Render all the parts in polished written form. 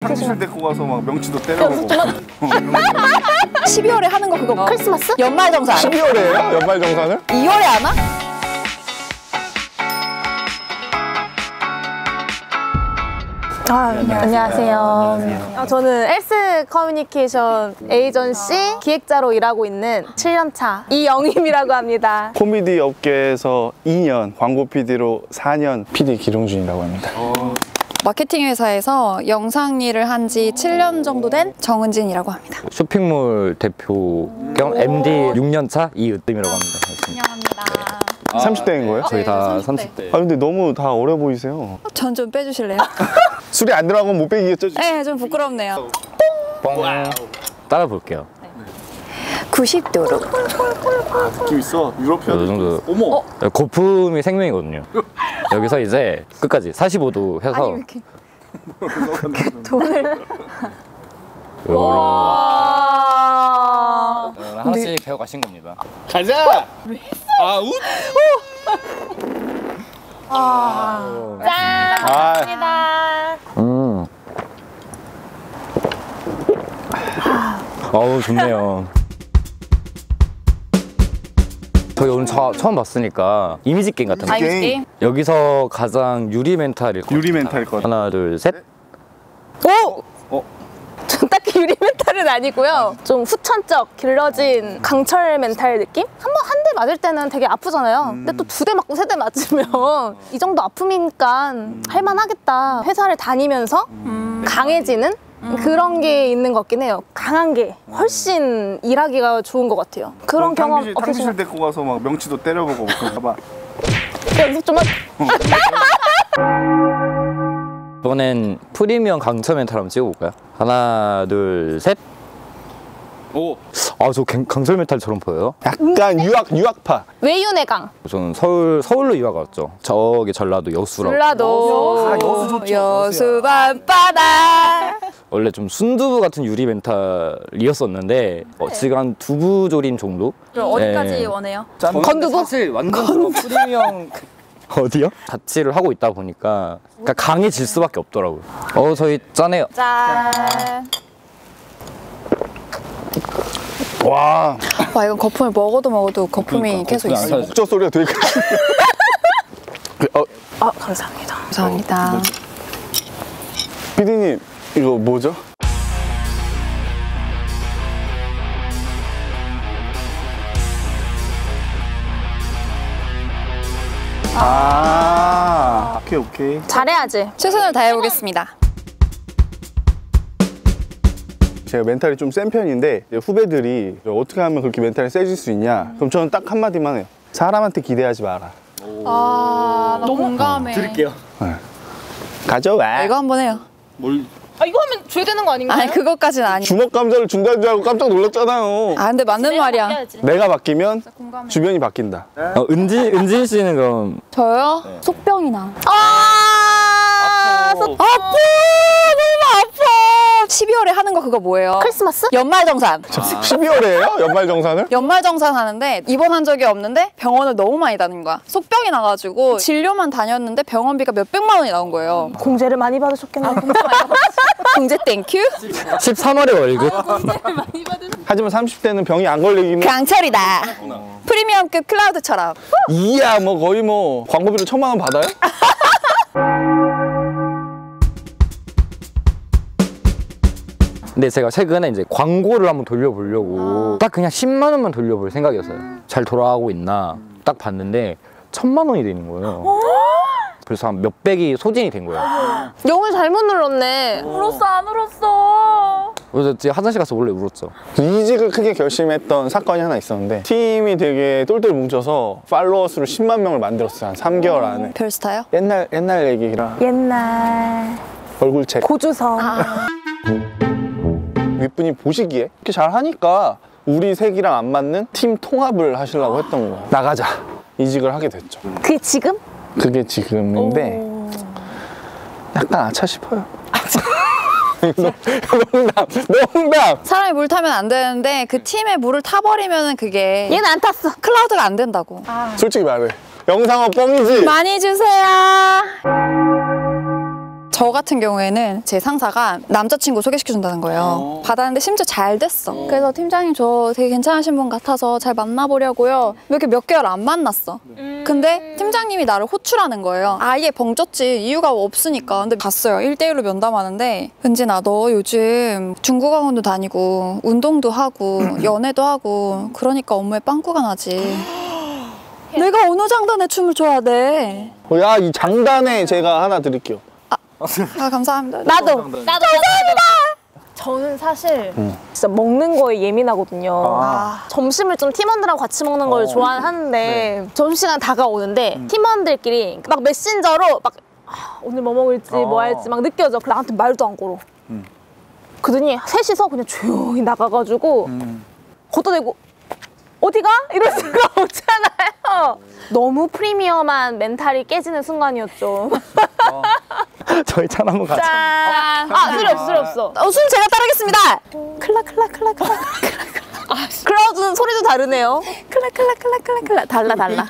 탕수육 데리고 가서 막 명치도 때려보고. 12월에 하는 거 그거 크리스마스? 연말정산. 12월에요? 연말정산을? 2월에 하나? 안녕하세요. 저는 S 커뮤니케이션 에이전시 기획자로 일하고 있는 7년차 이영임이라고 합니다. 코미디 업계에서 2년, 광고 PD로 4년 PD 기룡준이라고 합니다. 마케팅 회사에서 영상 일을 한 지 7년 정도 된 정은진이라고 합니다. 쇼핑몰 대표 겸 MD 6년차 이으뜸이라고 합니다. 안녕합니다. 30대인 거예요? 저희 다 30대. 30대. 아 근데 너무 다 어려 보이세요. 전 좀 빼주실래요? 술이 안 들어가면 못 빼기겠죠? 네, 좀 부끄럽네요. 뻥. 따라 볼게요. 90도로. 느낌 있어. 유럽이야. 이 정도. 어머. 거품이 생명이거든요. 여기서 이제 끝까지 45도 해서 아니, 왜 이렇게 돈을. 와. 하나씩 배워 가신 겁니다. 가자. 왜 했어? 아 웃. 짠! 감사합니다. 아우 좋네요. 저희 오늘 처음 봤으니까 이미지 게임 같은 거. 이미지 게임? 여기서 가장 유리 멘탈일 것 같아요. 유리 멘탈일 것 같아. 하나 둘 셋. 오! 전 딱히 유리 멘탈은 아니고요. 좀 후천적, 길러진 강철 멘탈 느낌? 한 대 맞을 때는 되게 아프잖아요. 근데 또 2대 맞고 3대 맞으면 이 정도 아픔이니까 할만하겠다. 회사를 다니면서 강해지는 그런 게 있는 것 같긴 해요. 강한 게 훨씬 일하기가 좋은 것 같아요. 그런 경험 탕수육 없으시나요? 데리고 가서 막 명치도 때려보고 봐봐. 연습 좀 이번엔 프리미엄 강철 멘탈 한번 찍어볼까요? 하나 둘 셋. 오. 아 저 강철 멘탈처럼 보여요? 약간 유학파. 외윤의 강. 저는 서울로 유학 왔죠. 저기 전라도 여수라고. 전라도. 여수 좋죠. 여수 밤바다. 원래 좀 순두부 같은 유리 멘탈이었었는데 지금 한 두부조림 정도? 그럼 어디까지 네. 원해요? 건두부? 사실 완전 프리미엄 어디요? 자취를 하고 있다 보니까 그러니까 강해질 수밖에 없더라고요. 저희 짠해요. 짠. 와. 와, 이건 거품을 먹어도 거품이 계속 있어. 목젖 소리가 되게 크지. 감사합니다. 감사합니다. PD님 이거 뭐죠? 오케이. 잘해야지. 최선을 다해보겠습니다. 제가 멘탈이 좀 센 편인데 후배들이 어떻게 하면 그렇게 멘탈이 세질 수 있냐? 그럼 저는 딱 한마디만 해요. 사람한테 기대하지 마라. 나 공감해. 드릴게요. 가져와. 이거 한번 해요. 이거 하면 줘야 되는 거 아닌가요? 아니, 그것까지는 아니고. 주먹 감자를 준다는 줄 알고 깜짝 놀랐잖아요. 근데 맞는 말이야. 내가 바뀌면 주변이 바뀐다. 은진 씨는 그럼 저요? 속병이나. 너무 아파! 12월에 하는 거 그거 뭐예요? 크리스마스? 연말정산. 12월에요? 연말정산을? 연말정산 하는데 입원한 적이 없는데 병원을 너무 많이 다닌 거야. 속병이 나가지고 진료만 다녔는데 병원비가 몇백만 원이 나온 거예요. 공제를 많이 받으셨겠네요. 공제 땡큐? 13월에 월급. 하지만 30대는 병이 안 걸리기는 강철이다. 프리미엄급 클라우드처럼. 이야 뭐 거의 뭐 광고비로 1000만 원 받아요? 근데 제가 최근에 이제 광고를 한번 돌려보려고 딱 그냥 10만 원만 돌려볼 생각이었어요. 잘 돌아가고 있나 딱 봤는데 1000만 원이 되는 거예요. 그래서 한 몇백이 소진이 된 거예요. 영을 잘못 눌렀네. 울었어, 안 울었어? 그래서 제가 화장실 가서 원래 울었죠. 이직을 크게 결심했던 사건이 하나 있었는데 팀이 되게 똘똘 뭉쳐서 팔로워 수를 10만 명을 만들었어요. 한 3개월 안에. 별스타요? 옛날 얘기라 옛날 얼굴책 고주서. 윗분이 보시기에 이렇게 잘 하니까 우리 색이랑 안 맞는 팀 통합을 하시려고 했던 거예요. 나가자. 이직을 하게 됐죠. 그게 지금? 그게 지금인데 약간 아차 싶어요. 농담. 사람이 물 타면 안 되는데 그 팀에 물을 타버리면 그게 얘는 안 탔어. 클라우드가 안 된다고. 솔직히 말해. 영상은 뻥이지. 많이 주세요. 저 같은 경우에는 제 상사가 남자친구 소개시켜준다는 거예요. 받았는데 심지어 잘 됐어. 그래서 팀장님 저 되게 괜찮으신 분 같아서 잘 만나보려고요. 이렇게 몇 개월 안 만났어. 근데 팀장님이 나를 호출하는 거예요. 아예 벙쪘지 이유가 없으니까. 근데 갔어요. 1대1로 면담하는데 은진아 너 요즘 중국학원도 다니고 운동도 하고 연애도 하고 그러니까 업무에 빵꾸가 나지. 내가 어느 장단에 춤을 춰야 돼? 야, 이 장단에 제가 하나 드릴게요. 아 감사합니다. 나도 감사합니다. 저는 사실 진짜 먹는 거에 예민하거든요. 점심을 좀 팀원들하고 같이 먹는 걸 좋아하는데 점심시간 다가오는데 팀원들끼리 막 메신저로 막 오늘 뭐 먹을지 뭐 할지 막 느껴져. 그래 나한테 말도 안 걸어. 그러더니 셋이서 그냥 조용히 나가가지고 걷어내고 어디가? 이럴 수가 없잖아요. 너무 프리미엄한 멘탈이 깨지는 순간이었죠. 저희 찬 한번 같이. 짠. 술이 없어, 술이 없어. 술 제가 따르겠습니다. 클라. 크라우드는 소리도 다르네요. 클라. 달라.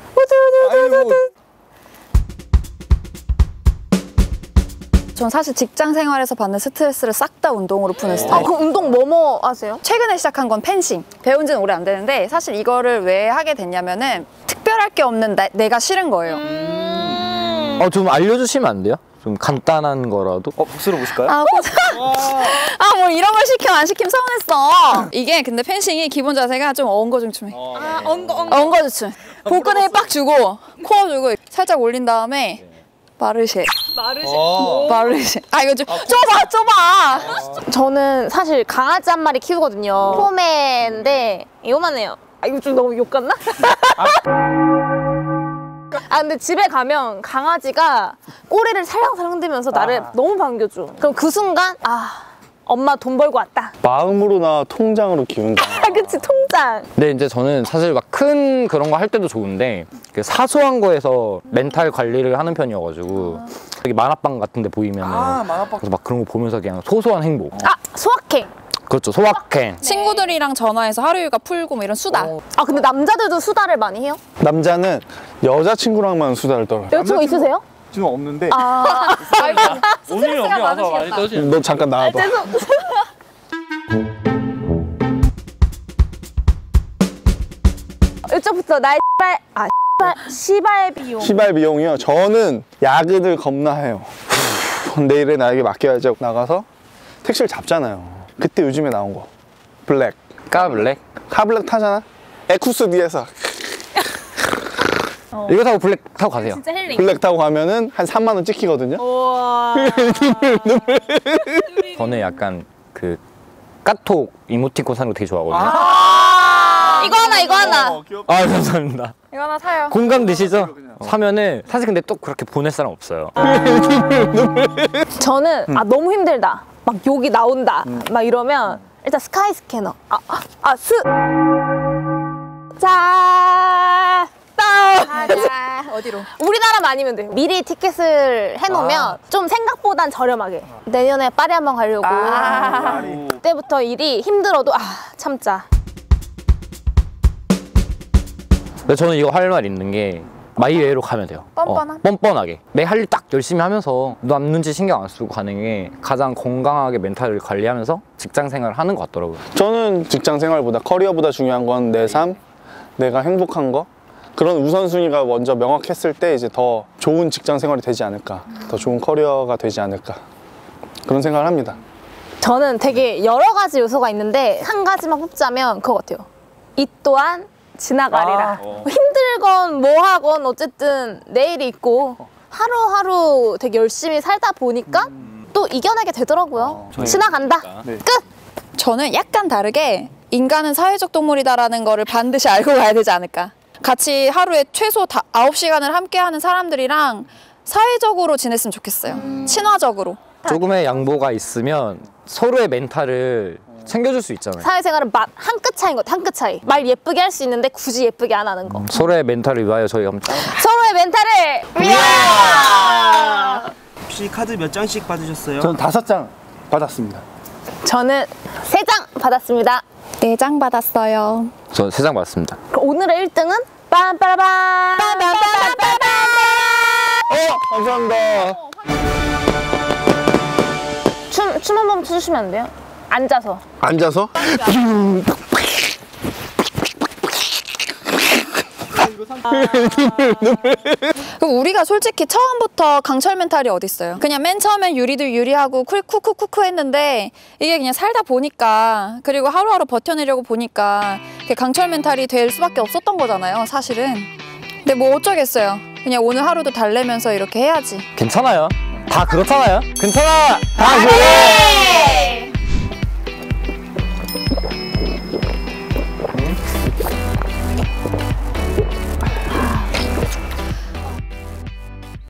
전 사실 직장 생활에서 받는 스트레스를 싹 다 운동으로 푸는 스타일. 그럼 운동 뭐 하세요? 최근에 시작한 건 펜싱. 배운 지는 오래 안 되는데 사실 이거를 왜 하게 됐냐면은 특별할 게 없는 내가 싫은 거예요. 좀 알려주시면 안 돼요? 좀 간단한 거라도. 복수로 보실까요? 뭐 이런 걸 시켜 안 시키면 서운했어. 이게 근데 펜싱이 기본 자세가 좀 엉거중춤해. 엉거중춤. 복근에 힘 빡 주고 코어 주고 살짝 올린 다음에 마르쉐. 이거 좀 좁아. 저는 사실 강아지 한 마리 키우거든요. 포메인데 요만해요. 이거 좀 너무 욕 같나? 근데 집에 가면 강아지가 꼬리를 살랑살랑 흔들면서 나를 너무 반겨줘. 그럼 그 순간 엄마 돈 벌고 왔다. 마음으로나 통장으로 기운다. 그치 통장. 근데 이제 저는 사실 막 큰 그런 거 할 때도 좋은데 그 사소한 거에서 멘탈 관리를 하는 편이어가지고 여기 만화방 같은 데 보이면은 그래서 막 그런 거 보면서 그냥 소소한 행복. 소확행. 그렇죠, 소확행. 친구들이랑 전화해서 하루 일과 풀고 뭐 이런 수다. 근데 남자들도 수다를 많이 해요? 남자는 여자친구랑만 수다를 떨어요. 여자친구 있으세요? 지금 없는데 오늘 여기 와서 많이 떠지. 너 잠깐 나와봐. 이쪽부터 나의 시발 비용. 시발 비용이요. 저는 야근을 겁나 해요. 내일에 나에게 맡겨야지 하고 나가서 택시를 잡잖아요. 그때 요즘에 나온 거 블랙. 까블랙? 카블랙 타잖아. 에쿠스 뒤에서 이거 타고 블랙 타고 가세요. 진짜 힐링. 블랙 타고 가면은 한 3만 원 찍히거든요. 저는 약간 그 까톡 이모티콘 사는 거 되게 좋아하거든요. 이거 하나. 감사합니다. 이거 하나 사요. 공감되시죠? 사면은 사실 근데 또 그렇게 보낼 사람 없어요. 저는 너무 힘들다. 막 욕이 나온다. 막 이러면 일단 스카이 스캐너. 어디로? 우리나라만 아니면 돼요. 미리 티켓을 해놓으면 좀 생각보단 저렴하게. 내년에 파리 한번 가려고. 그때부터 일이 힘들어도 참자. 근데 저는 이거 할 말 있는 게 마이웨이로 가면 돼요. 뻔뻔함? 뻔뻔하게. 내 할 일 딱 열심히 하면서 남 눈치 신경 안 쓰고 가는 게 가장 건강하게 멘탈을 관리하면서 직장 생활을 하는 것 같더라고요. 저는 직장 생활보다 커리어보다 중요한 건 내 삶, 내가 행복한 거. 그런 우선순위가 먼저 명확했을 때 이제 더 좋은 직장 생활이 되지 않을까, 더 좋은 커리어가 되지 않을까, 그런 생각을 합니다. 저는 되게 여러 가지 요소가 있는데 한 가지만 뽑자면 그거 같아요. 이 또한 지나가리라. 힘들건 뭐 하건 어쨌든 내일이 있고 하루하루 되게 열심히 살다 보니까 또 이겨내게 되더라고요. 지나간다. 끝! 저는 약간 다르게 인간은 사회적 동물이다라는 거를 반드시 알고 가야 되지 않을까. 같이 하루에 최소 9시간을 함께하는 사람들이랑 사회적으로 지냈으면 좋겠어요. 친화적으로. 조금의 양보가 있으면 서로의 멘탈을 챙겨줄 수 있잖아요. 사회생활은 한 끗 차이인 것 같아. 한 끗 차이. 말 예쁘게 할 수 있는데 굳이 예쁘게 안 하는 거. 서로의 멘탈을 위하여 저희가 한번 서로의 멘탈을 위하여! 혹시 카드 몇 장씩 받으셨어요? 저는 5장 받았습니다. 저는 3장 받았습니다. 4장 받았어요. 저 3장 받았습니다. 그럼 오늘의 1등은 빰빠라밤! 감사합니다. 춤 한 번 춰주시면 안 돼요? 앉아서. 앉아서? 그럼 우리가 솔직히 처음부터 강철 멘탈이 어딨어요? 그냥 맨 처음엔 유리도 유리하고 쿨쿠쿠쿠쿠 했는데 이게 그냥 살다 보니까 그리고 하루하루 버텨내려고 보니까 강철 멘탈이 될 수밖에 없었던 거잖아요, 사실은. 근데 뭐 어쩌겠어요. 그냥 오늘 하루도 달래면서 이렇게 해야지. 괜찮아요. 다 그렇잖아요. 괜찮아. 다 그래.